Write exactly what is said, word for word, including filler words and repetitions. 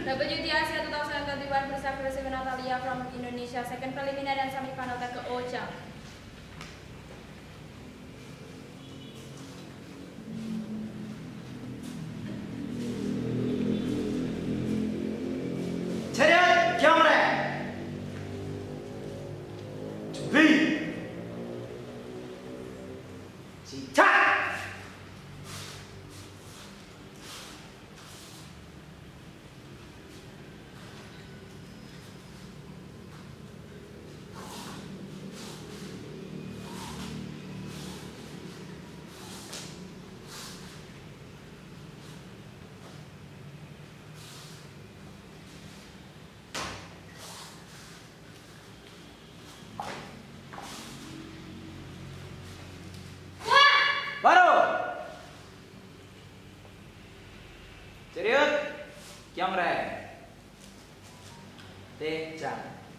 W T Asia dua ribu dua puluh satu bersama versi Natalia from Indonesia. Second preliminary dan semifinal ke Ocha. 차렷 경례 준비 시작. 바로 차렷 경례 대장